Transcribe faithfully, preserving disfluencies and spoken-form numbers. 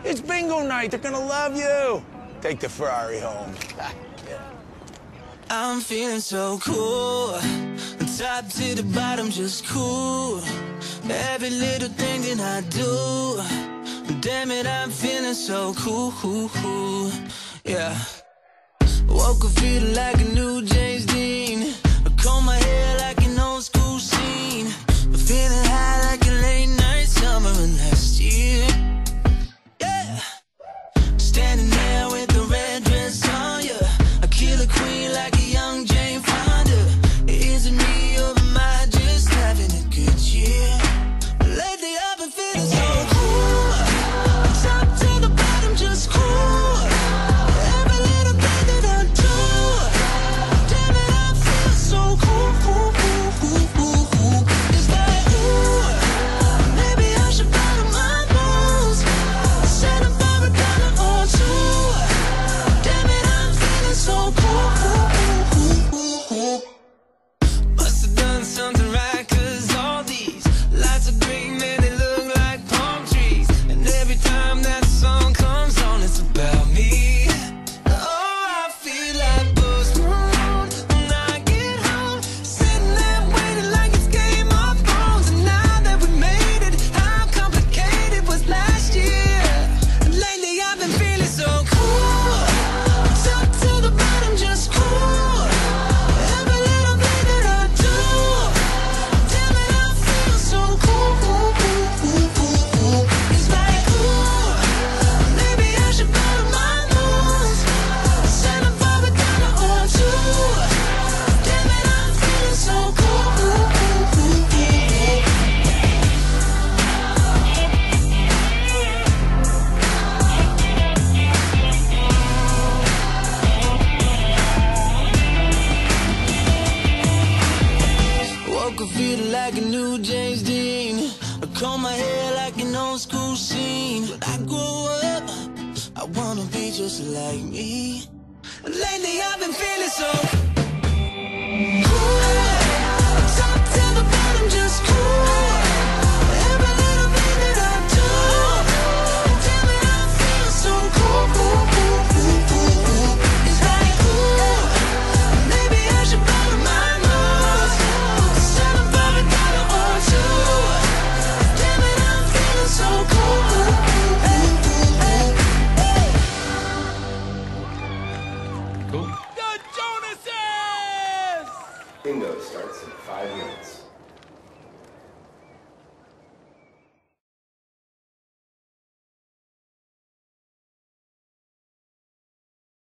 It's bingo night. They're gonna love you. Take the Ferrari home. Yeah. I'm feeling so cool, top to the bottom, just cool. Every little thing that I do, damn it, I'm feeling so cool, yeah. Woke up feeling like a new James Dean. I comb my hair like an old school scene. Feeling high like a late night summer of last year, yeah. Standing there with the red dress on, yeah. I kill a queen like a young Jane Fonda. Is it me or am I just having a good year? Lately I've been feeling so cool, top to the bottom, just cool. Every little thing that I do, damn it, I feel so cool, cool, cool, cool, cool, cool. It's like, ooh, maybe I should bottom my nose, set up for a dollar or two. Damn it, I'm feeling so cool, cool, cool, cool, cool. Must have done something right, cause all these lights are green, man, they look like palm trees. And every time that song comes on, it's about me. Oh, I feel like Post Malone when I get home, sitting there waiting like it's Game of Thrones. And now that we made it, how complicated was last year? And lately I've been feeling so cool, top to the bottom, just cool. Every little thing that I do, damn it, I feel so cool, cool, cool, cool, cool, cool. It's like, ooh, maybe I should bottom my nose, set up for a dollar or two. Damn it, I'm feeling so cool, cool, cool, cool, cool, cool. Woke up feeling like a new James Dean. I comb my hair like an old school scene. When I grow up, I wanna be just like me. Lately I've been feeling so cool.